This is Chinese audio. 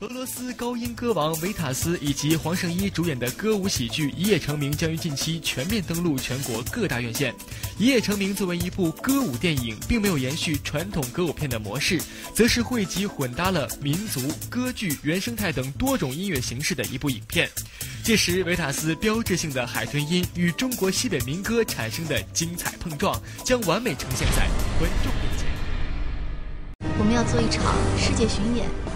俄罗斯高音歌王维塔斯以及黄圣依主演的歌舞喜剧《一夜成名》将于近期全面登陆全国各大院线。《一夜成名》作为一部歌舞电影，并没有延续传统歌舞片的模式，则是汇集混搭了民族、歌剧、原生态等多种音乐形式的一部影片。届时，维塔斯标志性的海豚音与中国西北民歌产生的精彩碰撞，将完美呈现在观众面前。 我们要做一场世界巡演。